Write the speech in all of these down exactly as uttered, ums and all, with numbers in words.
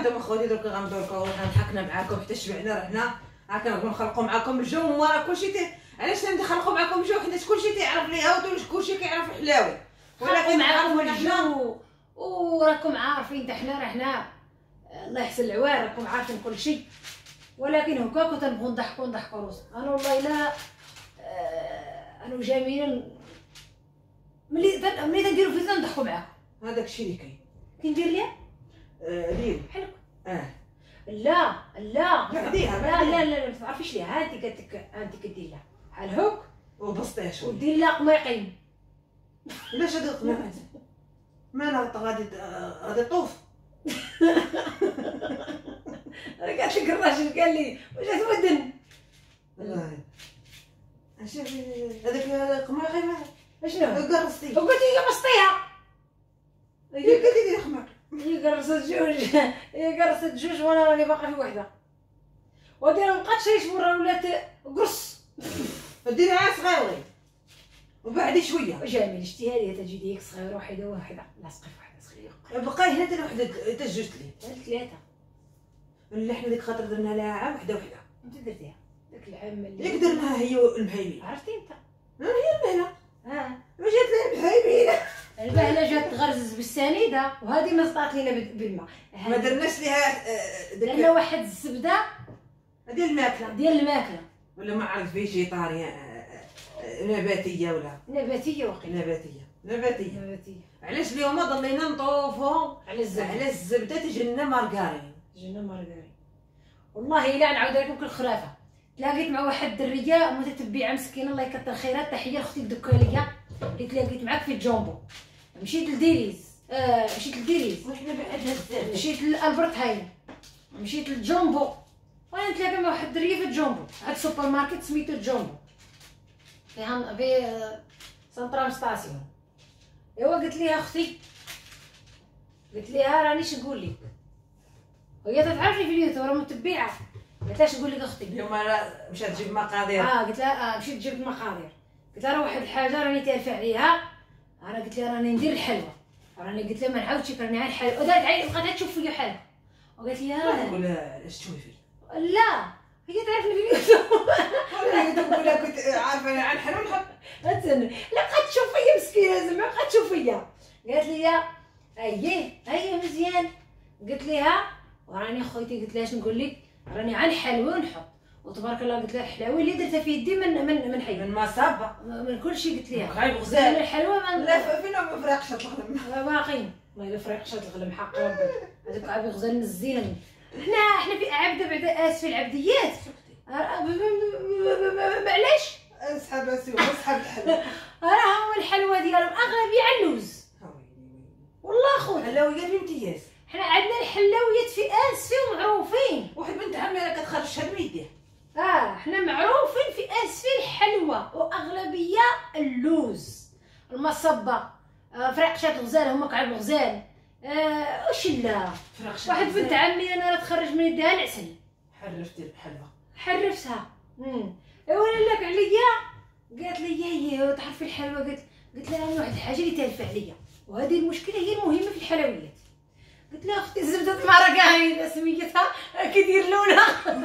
عندهم اخوتي درك غندوركو وغنضحكنا معاكم حتى شبعنا رحنا هاكا نخلقوا معاكم الجو ورا كلشي تي علاش نخلقوا معاكم الجو حيت كلشي تيعرف لي هاوت كلشي كيعرف الحلاوي ولكن معاكم الجو وراكم عارفين حتى حنا رحنا الله يحسن العوار راكم عارفين كلشي ولكن هكاك تنبغوا نضحكوا نضحكوا روسنا انا والله الا آه انا وجميله ملي ملي تنديروا فيزا نضحكوا معاكم هذاك الشيء اللي كاين كندير ليا آه ديري بحالك اه لا لا بعديها لا لا لا ما تعرفيش ليها هانتي قالت لك هانتي كدير لها بحال هوك وبسطيها شويه ودير لها قميقين علاش هاد القناعات ما انا غادي غادي طوف انا قالت لك الراجل قال لي واش تودن والله اش هذاك القماقي ما اشنو قرصتي وقلت لي قمصتيها هي قالت لي القماق هي قرصت جوج هي قرصت جوج وانا راني باقا في وحده ودي ما بقاتش يشمر ولات قرص ديري عا صغيورين وبعدي شويه جميل شتيها لي تجي ديك صغيره وحده وحده لاصقه في وحده صغيره بقى هنا حتى وحده حتى جوج لي ثلاثه اللي حنا ديك خاطر درنا لها عام وحده وحده انت درتيها داك العام اللي ياك درناها هي والمهيمين عرفتي انت هي المهله ها ما جات لها المهيمين البهله جات تغرزز بالسنيده وهذه ما سطات لينا بالماء ما درناش ليها درنا واحد الزبده ديال الماكله ديال الماكله ولا ما عرفت فيجيتاريان نباتيه ولا نباتيه وقيله نباتيه نباتيه نباتيه علاش اليوم ضلينا نطوفو على الزبده على الزبده تجي لنا مارغارين جينا مارغارين والله الا نعاود لكم كل خرافه تلاقيت مع واحد الدريه متتبعه مسكينه الله يكثر خيرات تحيه لاختي الدكاليه اللي تلاقيت معاك في الجامبو مشيت لديريز آه مشيت لديريز وحنا بعدها بزاف مشيت لالبرت هاين مشيت للجامبو وانا نتلاقى مع واحد الدريه في الجامبو هاد السوبر ماركت سميتو الجامبو في في سنترال ستاسيون ايوا قلت ليها اختي قلت ليها رانيش نقول لك وهي تعرفني في اليوتيوب راه متبعه قلت لها نقول لك اختي اليوم راه مشات تجيب مقادير اه قلت لها آه مشيت جبت المقادير قلت لها راه واحد الحاجه راني تالفه عليها انا قلت لها راني ندير الحلوه راني قلت لها ما نعاودش راني على الحلوه ودارت عيني بقات تشوف فيا حلوه وقالت لي ها نقول علاش تشوفي لا هي تعرفني في اليوتيوب والله تقول لها كنت عارفه على الحلوه نحط استنى لا بقات تشوف فيا مسكينه زعما بقات تشوف فيا قالت لي اييه اييه مزيان قلت لها وراني خويتي قلت لها اش نقول لك راني على الحلوه ونحط وتبارك الله قلت لها الحلاوه اللي درتها في يدي من من من حي من مصابه من كل شيء قلت لها غايب غزال الحلوه من لا فينا ما فرقش الغلم باقيين والله الا فريق شاد الغلم حق ربي هذوك عابي غزال مزينه حنا حنا في عبده بعد اسفل العبديات معليش اسحب اسيو اسحب الحلوه راه هو الحلوه ديالهم اغلبيه على اللوز والله خويا حلويات بامتياز حنا عندنا الحلاويات في اسفي ومعروفين واحد بنت عمي راه كتخرج شحال من يديها اه حنا معروفين في اسفي الحلوه واغلبيه اللوز المصبه آه فرقشات الغزال هما كعب الغزال آه وش لا واحد بنت عمي انا راه تخرج من يديها العسل حرفتي الحلوه حرفتها امم ايوا لك عليا قالت لي هي تعرفي الحلوه قلت قلت لها انا واحد الحاجه اللي تالفه عليا وهذه المشكله هي المهمه في الحلويات قلت لها اختي زبده مارغريتا سميتها كيدير لونها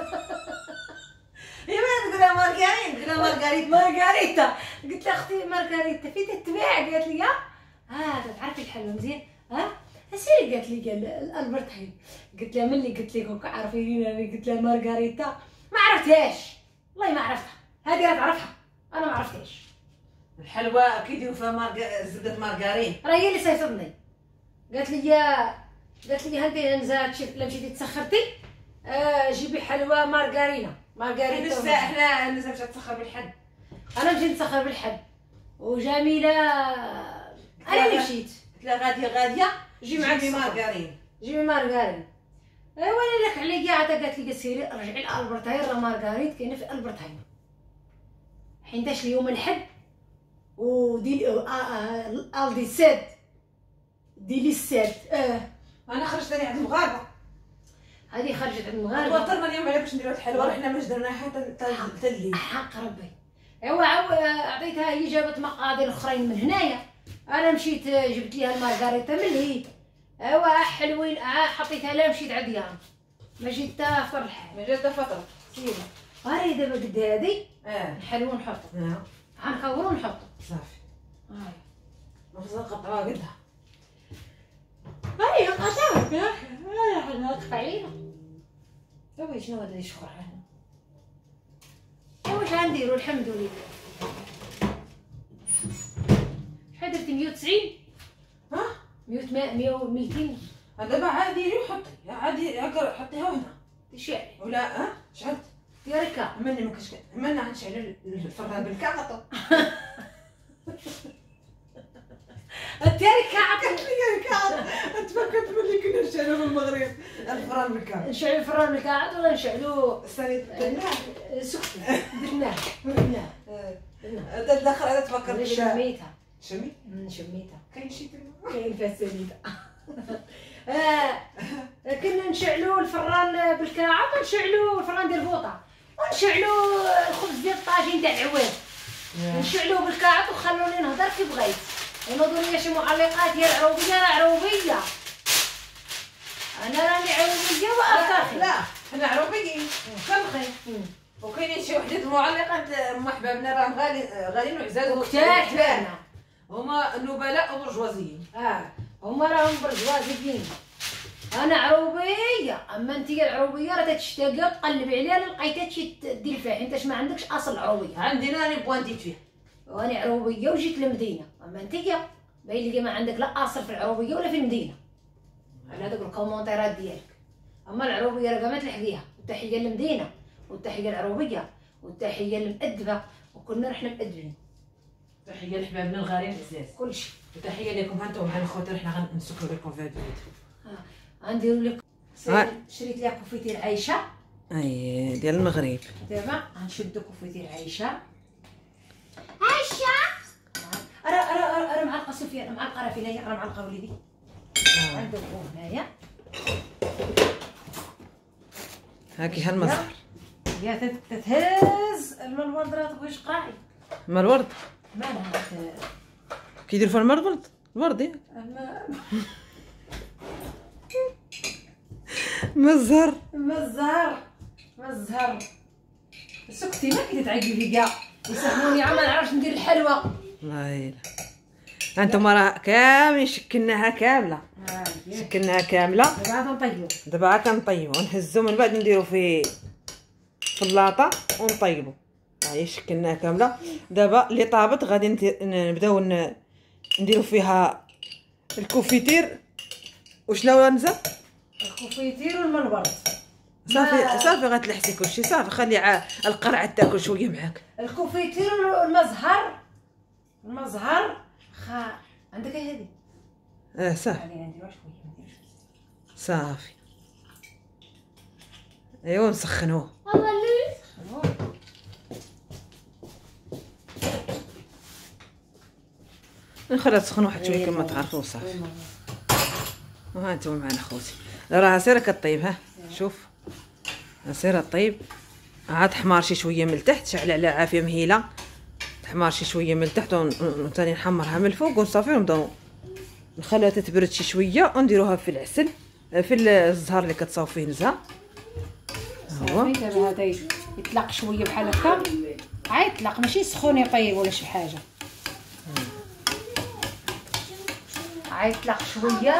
هي ما تقول لها مارغرين تقول لها مارغريتا مارغريتا قلت لها اختي مارغريتا في تتباع قالت لي ها تعرفي الحلوه مزيان ها اسيري قالت لي قال البرت هاي قلت لها ملي قلت لك هكا عارفين انا قلت لها مارغريتا ما عرفتهاش والله ما عرفتها هذه راه تعرفها انا ما عرفتهاش الحلوه كيديروا فيها مارغ... زبده مارغرين راه هي اللي صيفطني قالت لي قالت لي هانتي نزات لا مشيتي تسخرتي آه جيبي حلوه مارغرينا مارغريتا حنا حنا الناس مشات تسخر بالحد انا مشيت نسخر بالحد وجميله انا اللي مشيت قلت لها غاديه غاديه جي معاك مارغرين جيبي مارغرين ايوا انا لك عليا عاد قالت لي سيري رجعي لالبرت هاين راه مارغريت كاينه في البرت هاين حيناش اليوم الحد ودي الدي ساد ديلي الساد اه انا خرجت ثاني عند المغاربه هذه خرجت عند المغاربه توترنا اليوم على باش نديرو الحلوه رحنا ما درناها حتى الليل حق ربي ايوا عطيتها هي جابت مقادير اخرين من هنايا انا مشيت جبت ليها المارغريتا من هي ايوا حلوين. اه حطيتها لا مشيت عديها ما جيت تا فطر الحال. ما جات فتره سيدي هاي دابا قد هادي اه نحلو ونحطو اه غنكورو ونحطو صافي. هاي مخزن قطعوها قدها. هاي قطعوها يا اخي هاي قطع علينا. ايوا شنو هذا اللي شخر هنا؟ واش غنديرو؟ الحمد لله. شحال درتي؟ مية وتسعين؟ ها مية مية ميتين؟ دابا عادي ديري وحطي عادي هكا حطيها هنا تشعل ولا ها شحال ديري كاع. مني ما كاش مني غنشعل الفران بالكاع. ديري كاع قالت لي الكاع تفكرت ملي كنا نشعلو في المغرب الفران بالكاع. نشعلو الفران بالكاع ولا نشعلو الثاني درناه سكتي درناه درناه هذا الاخر هذا تفكرت انا بلا شميتها شمي شميتها كاين شي تما كاين فيها سنيده. آه كنا نشعلو الفران بالكاعه ونشعلو الفران ديال البوطه ونشعلو الخبز ديال الطاجين تاع العواد نشعلوه بالكاعه وخلوني نهضر كي بغيت. ينوضوا لي شي معلقات يا العروبيه عروبيه. انا راني عروبيه وافاخي. لا حنا عروبيين كنخي وكاينين شي وحدات المعلقات هما حبابنا راهم غالي غاليين وعزاز وكتار حبابنا هما نبلاء وبرجوازيين. اه هما راهم برجوازيين. انا عروبيه اما انت العروبيه راه تشتاقي وتقلبي عليها لقيتها شي دير فيها انت ما عندكش اصل عروبيه. عندي انا اللي بوانتيت فيها وانا عروبيه وجيت للمدينه اما انت باين لي ما عندك لا اصل في العروبيه ولا في المدينه على هذوك الكومونتيرات ديالك. اما العروبيه راه ما تلحقيها. والتحيه للمدينه والتحيه العروبيه والتحيه للمؤدبه وكلنا رحنا مؤدبين. تحيه لحبابنا الغاليين العزاز كلشي. وتحيه لكم انتم معنا خوتي حنا غنسكروا لكم في هذا الفيديو. اه غنديروا لك شريت لها كوفيتير عايشه اي ديال المغرب. دابا غنشدو كوفيتير عايشه عايشه راه راه راه معلقه سفيان معلقه راه فينا راه معلقه وليدي غندوقو هنايا هاكي ها المزهر يا تتهز الورد راه تبغيش قراعي. ما الورد مالها كيدير في المرض ورد الورد ياك مزهر مزهر مزهر سكتي ما كنتي تعقلي كاع يسموني عا ما نعرفش ندير الحلوى. الله يلا انتم راه كاملين شكلناها كامله شكلناها كامله دابا غنطيبو دابا عا كنطيبو ونهزو من بعد نديرو في في اللاطه ونطيبو. هاهي شكلناها كامله. دابا اللي طابت غادي نبداو نديرو فيها الكوفيتير. وشنو نزل الكوفيتير والمنورد صافي صافي غتلحسي كلشي صافي. خلي القرعه تاكل شويه معاك. الكوفيتير والمزهر المزهر خا عندك هذه اه صافي خلينا نديروها شويه صافي. ايوا نسخنوه نخليها تسخن واحد شويه كما تعرفوا صافي. وها انتم معنا خوتي راه سير كطيب. ها شوف سير طيب عاد حمار شي شويه من التحت. شعل على عافيه مهيله تحمر شي شويه من التحت وثاني نحمرها من الفوق وصافي ونبداو نخليها تتبرد شي شويه ونديروها في العسل في الزهر اللي كتصاوب فيه نزهه. هو دابا هذا يطلق شويه بحال هكا عاد يطلق ماشي سخون يطيب ولا شي حاجه. عاد يطلق شويه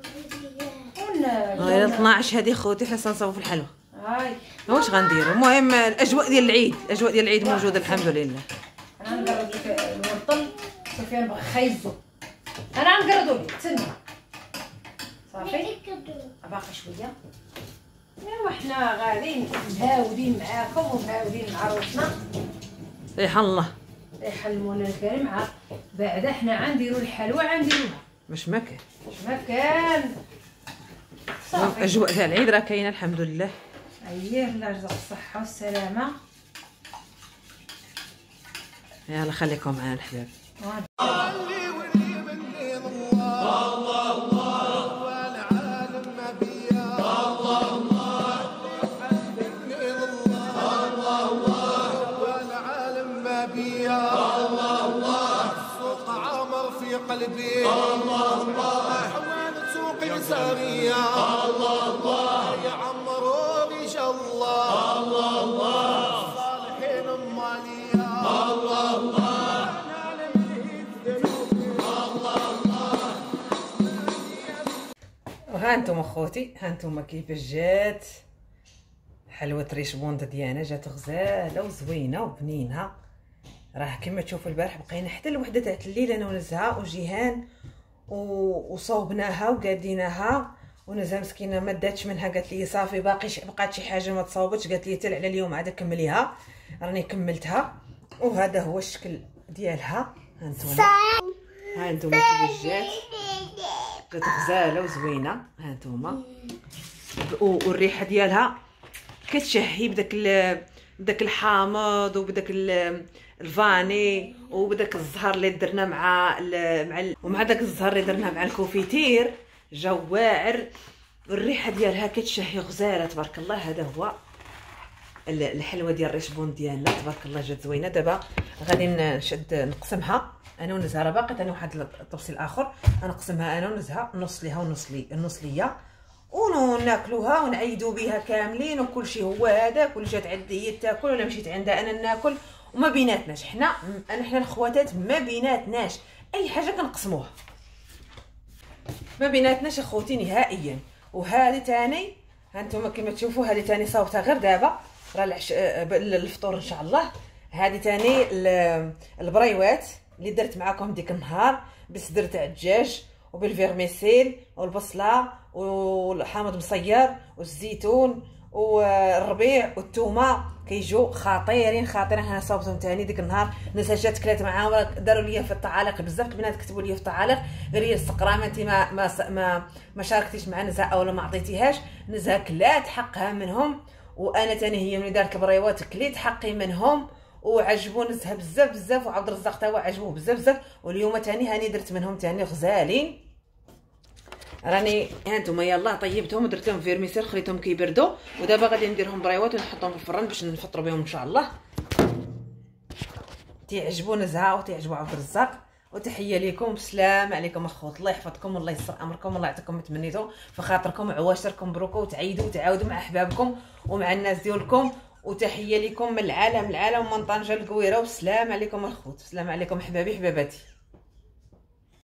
غير اثناش هذه خوتي حنا نصاوبوا في الحلوى. هاي واش غنديروا؟ المهم الاجواء ديال العيد الاجواء ديال العيد موجوده الحمد لله. انا نقرب لك الورطل سفيان بغى خايزو انا نقردو لك تسنى صافي باقي شويه. ايوا حنا غاديين مهاودين معاكم ومهاودين مع روحنا. ريح الله ريح المولى الكريم. عا بعدا حنا غنديروا الحلوى غنديروها باش ما كان باش ما كان صافي. الاجواء تاع العيد راه كاينه الحمد لله. اييه الله يرزق الصحه والسلامه. يلا خليكم معانا الحباب. قلبي الله الله حوالي سوقي سريع الله الله يا عمرو بيش الله الله الله صالحين اماليا الله الله وها انتم اخوتي، ها انتم كيفاش جات حلوه ريش بوند ديالنا، جات غزاله وزوينه وبنينه. راه كما تشوفوا البارح بقينا حتى الوحده تاع الليل انا ونزهه وجيهان وصوبناها وقاديناها، ونزهه مسكينه ما داتش منها، قالت لي صافي باقي بقات شي حاجه ما تصاوبتش، قالت لي حتى على اليوم عاد كمليها. راني كملتها وهذا هو الشكل ديالها. ها انتم ها انتم كيفاش جات، جات غزاله وزوينه. ها انتم والريحه ديالها كتشهي بداك بداك الحامض وبداك الفاني وبداك الزهر اللي درنا مع مع ومع داك الزهر اللي درنا مع الكوفيتير، جا واعر. الريحه ديالها كتشهي غزاله تبارك الله. هذا هو الحلوه ديال الريش بون ديالنا تبارك الله، جات زوينه. دابا غادي نشد نقسمها انا ونزهه، راه باقي ثاني واحد التفصيل اخر غنقسمها انا ونزهه، نص ليها ونص لي النص ليا، وناكلوها ونعيدوا بها كاملين وكل شيء. هو هذاك ولا جات عندي هي تاكل ولا مشيت عندها انا ناكل، وما بيناتناش حنا انا حنا الخواتات ما بيناتناش اي حاجه كنقسموها، ما بيناتناش اخوتي نهائيا. وهذه ثاني ها انتم كما تشوفوا، هذه ثاني صاوبتها غير دابا، راه العش... الفطور ان شاء الله. هذه ثاني البريوات اللي درت معكم ديك النهار بالصدر تاع الدجاج وبالفيرميسيل والبصله والحامض مصير والزيتون والربيع والثومه، كيجو خطيرين خطيرين. انا صاوبتهم ثاني ديك النهار، الناس جات كلات معاهم، داروا لي في التعاليق بزاف البنات كتبوا لي في التعاليق قال لي السقرامه انت ما ما ما, ما شاركتيش مع نزهه اولا ما عطيتيهاش. نزهه كلات حقها منهم، وانا ثاني هي ملي دارت البريوات كليت حقي منهم وعجبوا نزهه بزاف بزاف، وعبد الرزاق تا هو عجبوه بزاف بزاف. واليوم ثاني هاني درت منهم ثاني غزالين. راني ها انتم يلاه طيبتهم ودرتهم في فيرميسيل خليتهم كيبردوا، ودابا غادي نديرهم بريوات ونحطهم في الفران باش نفطروا بهم ان شاء الله. تيعجبوا نزهه وتيعجبوا عبد الرزاق. وتحيه لكم، بسلام عليكم اخوات، الله يحفظكم والله يسر امركم والله يعطيكم ما تمنيتوا في خاطركم، عواشركم مبروكه، وتعيدوا وتعاودوا مع احبابكم ومع الناس ديالكم. وتحيه لكم من العالم العالم من طنجه القويره، والسلام عليكم اخوت، السلام عليكم احبابي حباباتي.